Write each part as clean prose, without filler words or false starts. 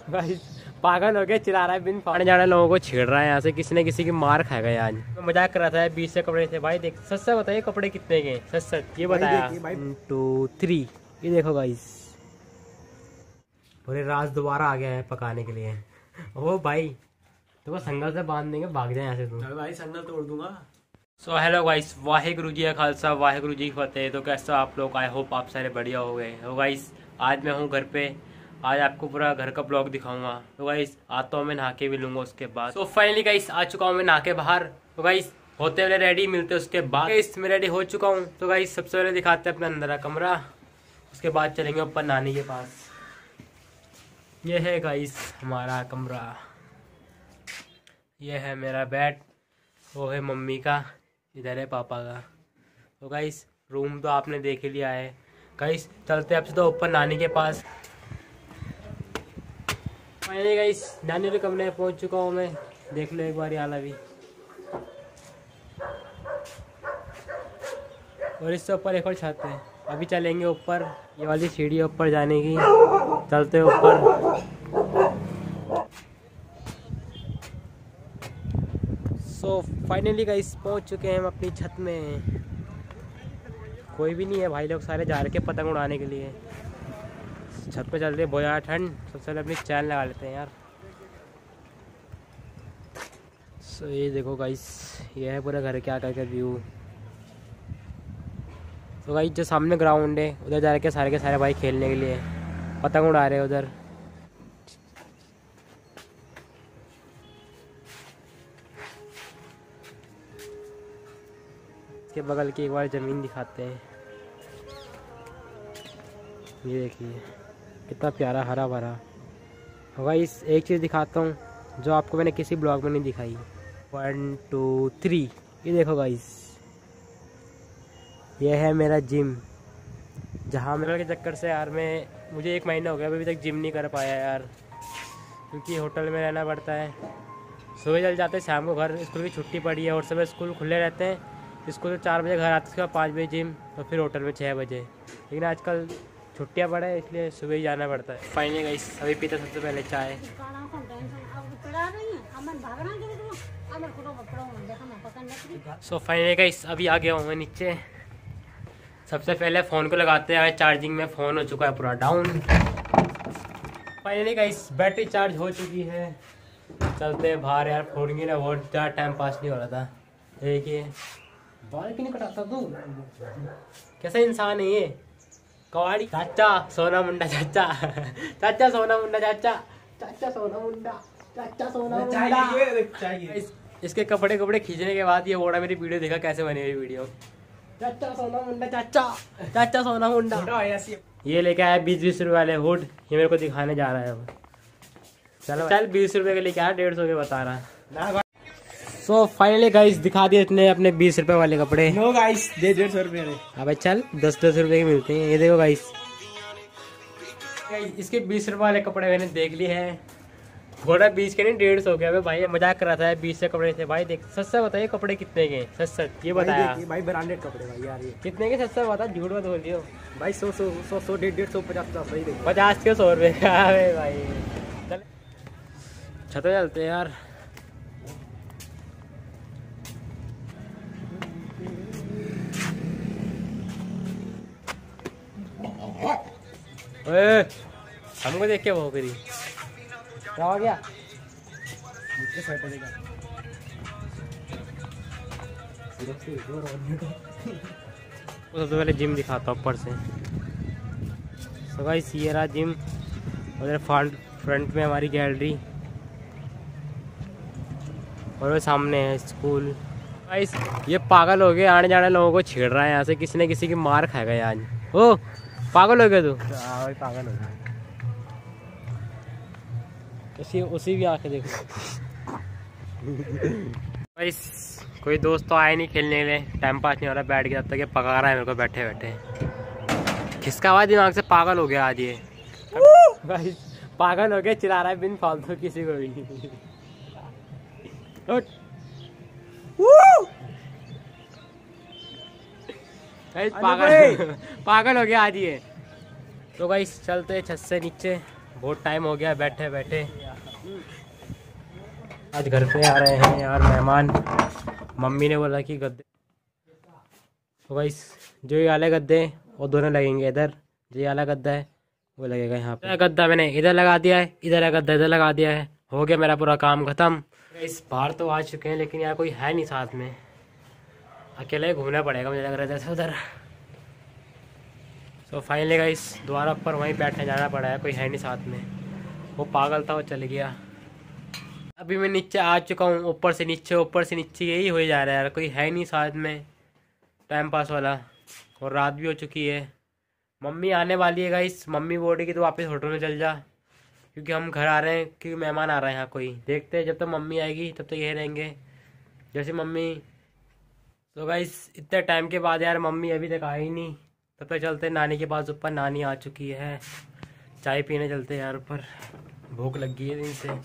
भाई पागल हो गया, चिल्ला रहा है बिन पानी जाने लोगों को छेड़ रहा है यहाँ से, किसी न किसी की मार खाएगा आज। मैं मजाक कर रहा था 20 से कपड़े थे भाई। देख सच सच बताइए कपड़े कितने के, सच सच ये बताया। 1 2 3 ये देखो गाइस, पूरे राज दोबारा आ गया है पकाने के लिए। ओ भाई तो संगल से बांध देंगे, भाग जाए यहाँ से तुम। भाई संगल तोड़ दूंगा। So hello guys, Waheguru ji का खालसा वाहेगुरु जी की फतेह। तो कैसा आप लोग, आई होप आप सारे बढ़िया हो गए हो गाइस। आज मैं हूँ घर पे, आज आपको पूरा घर का ब्लॉग दिखाऊंगा। तो गाइस आज तो मैं नहा के भी लूंगा उसके बाद। तो फाइनली गाइस आ चुका हूँ मैं नहा के बाहर। तो गाइस होते हुए रेडी, मिलते उसके बाद। गाइस मैं रेडी हो चुका हूँ। तो गाइस सबसे पहले दिखाते हैं अपना अंदर का कमरा, उसके बाद चलेंगे ऊपर नानी के पास। ये है गाइस हमारा कमरा, ये है मेरा बेड, वो है मम्मी का, इधर है पापा का। तो गाइस रूम तो आपने देख ही लिया है। गाइस चलते अब तो ऊपर नानी के पास। फाइनली गाइस नानी के कमरे में पहुंच चुका हूँ मैं, देख लो एक बार यार अभी। और इससे ऊपर एक और छत है, अभी चलेंगे ऊपर। ये वाली सीढ़ी ऊपर जाने की, चलते ऊपर। सो फाइनली गाइस पहुंच चुके हैं हम अपनी छत में। कोई भी नहीं है भाई, लोग सारे जा रखे पतंग उड़ाने के लिए। छत पे चल रही है बहुत ज़्यादा ठंड। सबसे पहले अपनी चैन लगा लेते हैं यार। सो ये देखो गाइस, ये है पूरा घर के आकर का व्यू। तो गाइस जो सामने ग्राउंड है उधर जा रखे सारे के सारे भाई खेलने के लिए, पतंग उड़ा रहे हैं उधर। के बगल की एक बार ज़मीन दिखाते हैं। ये देखिए कितना प्यारा हरा भरा। गाइस एक चीज़ दिखाता हूँ जो आपको मैंने किसी ब्लॉग में नहीं दिखाई। 1 2 3 ये देखो गाइस, ये है मेरा जिम, जहाँ मेरे के चक्कर से यार मुझे 1 महीना हो गया अभी तक जिम नहीं कर पाया यार, क्योंकि होटल में रहना पड़ता है। सुबह चल जाते हैं, शाम को घर, स्कूल की छुट्टी पड़ी है और सुबह स्कूल खुले रहते हैं। स्कूल से 4 बजे घर आते, उसके बाद 5 बजे जिम, और फिर होटल में 6 बजे। लेकिन आजकल छुट्टियां पड़े हैं इसलिए सुबह ही जाना पड़ता है। फाइनली गाइस अभी पीते सबसे पहले चाय। सो फाइनली गाइस अभी आ गया हूँ मैं नीचे। सबसे पहले फ़ोन को लगाते हैं चार्जिंग में, फ़ोन हो चुका है पूरा down. Finally guys battery charge हो चुकी है। चलते हैं बाहर यार, फ़ोन की ना बहुत ज़्यादा टाइम पास नहीं हो रहा था। देखिए बाल क्यों नहीं कटाता तू, कैसा इंसान है ये। कवाड़ी चाचा सोना मुंडा, चाचा चाचा सोना मुंडा, चाचा चाचा सोना मुंडा, चाचा सोना मुंडा। इसके कपड़े खींचने के बाद ये बोला मेरी वीडियो देखा कैसे बनी हुई वीडियो। चाचा सोना मुंडा, चाचा चाचा सोना मुंडा। ये लेके आया 20-20 रुपए वाले हुड, ये मेरे को दिखाने जा रहा है अब। चलो चल 20 रुपए के लेके आया, 150 के बता रहा। सो फाइनली गाइस दिखा दिए इतने अपने 20 रुपए वाले कपड़े। नो गाइस दे 150 रुपए। अबे चल 10-10 रुपए के मिलते हैं। ये देखो गाइस, इसके 20 रुपए वाले कपड़े मैंने देख लिए हैं। थोड़ा 20 के नहीं 150 के। अबे भाई मजाक कर रहा था 20 से कपड़े थे भाई। देख सच सच बताइए कपड़े कितने के, सच सच ये बताया भाई। ब्रांडेड कपड़े भाई यार, ये कितने के, सच सच बता, झूठ मत बोलियो भाई। 100 150 50 सही देखो। 50 के 100 रुपए। अरे भाई चल छत पे चलते हैं यार। हमको देख के वो करी क्या हो गया। सबसे पहले जिम दिखाता हूँ ऊपर से। तो गाइस ये रहा जिम, उधर फ्रंट में हमारी गैलरी, और वो सामने है स्कूल। गाइस ये पागल हो गए, आने जाने लोगों को छेड़ रहा है यहाँ से, किसी न किसी की मार खाएगा आज। ओ पागल हो गया तू। पागल हो गया, उसी भी आके देखो। गाइस कोई दोस्त तो आया नहीं खेलने के लिए, टाइम पास नहीं हो रहा, बैठ गया तब तक ये पका रहा है मेरे को बैठे बैठे। किसका आवाज दिमाग से पागल हो गया आज ये। गाइस पागल हो गया, चिल्ला रहा है बिन फालतू किसी को भी। पागल हो गया आज ये। तो गाइस चलते छत से नीचे, बहुत टाइम हो गया बैठे बैठे। आज घर पे आ रहे हैं यार मेहमान। मम्मी ने बोला कि गद्दे, तो गाइस जो ये वाले गद्दे वो दोनों लगेंगे इधर। जो ये वाला गद्दा है वो लगेगा यहाँ पे। गद्दा मैंने इधर लगा दिया है, इधर गद्दा इधर लगा दिया है। हो गया मेरा पूरा काम खत्म। इस बाहर तो आ चुके हैं लेकिन यार कोई है नहीं साथ में, अकेले ही घूमना पड़ेगा मुझे लग रहा था उधर। तो फाइनली गाइस दोबारा ऊपर वहीं बैठने जाना पड़ा है, कोई है नहीं साथ में। वो पागल था वो चले गया। अभी मैं नीचे आ चुका हूँ, ऊपर से नीचे यही हो जा रहा है यार, कोई है नहीं साथ में टाइम पास वाला। और रात भी हो चुकी है। मम्मी आने वाली है गाइस, मम्मी बोल रही कि तो वापस होटल में चल जा क्योंकि हम घर आ रहे हैं, क्योंकि मेहमान आ रहे हैं यहाँ कोई। देखते हैं जब तक मम्मी आएगी तब तक यही रहेंगे जैसे मम्मी। तो गाइस इतने टाइम के बाद यार मम्मी अभी तक आई नहीं, तब तक चलते नानी के पास। ऊपर नानी आ चुकी है, चाय पीने चलते यार ऊपर, भूख लग गई है दिन से।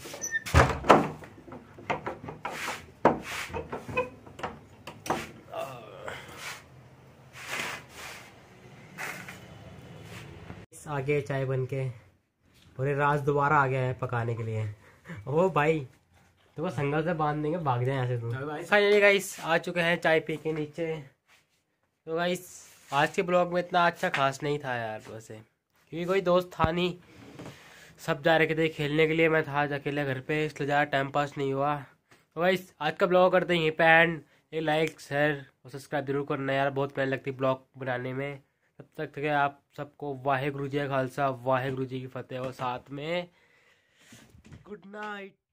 आगे चाय बन के, पूरे राज दोबारा आ गया है पकाने के लिए। ओ भाई तो संगल से बांध देंगे, भाग जाए यहाँ से तुम। फाइनली गाइस आ चुके हैं चाय पी के नीचे। तो गाइस आज के ब्लॉग में इतना अच्छा खास नहीं था यार वैसे, क्योंकि कोई दोस्त था नहीं, सब जा रहे थे खेलने के लिए। मैं था आज अकेले घर पे, इसलिए ज़्यादा टाइम पास नहीं हुआ। तो गाइस आज का ब्लॉग करते हैं यहीं पे एंड। एक लाइक शेयर और सब्सक्राइब जरूर करना यार, बहुत मेहनत लगती है ब्लॉग बनाने में। तब तक के आप सबको वाहेगुरु जी का खालसा वाहेगुरु जी की फतेह, और साथ में गुड नाइट।